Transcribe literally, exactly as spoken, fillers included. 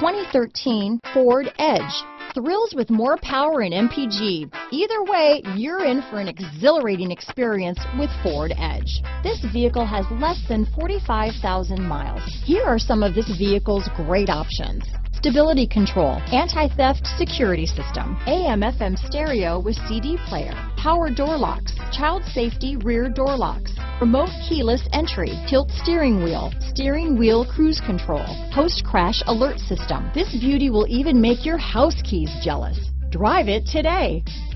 twenty thirteen Ford Edge. Thrills with more power and M P G. Either way, you're in for an exhilarating experience with Ford Edge. This vehicle has less than forty-five thousand miles. Here are some of this vehicle's great options: stability control, anti-theft security system, A M F M stereo with C D player, power door locks, child safety rear door locks, remote keyless entry, tilt steering wheel, steering wheel cruise control, post crash alert system. This beauty will even make your house keys jealous. Drive it today.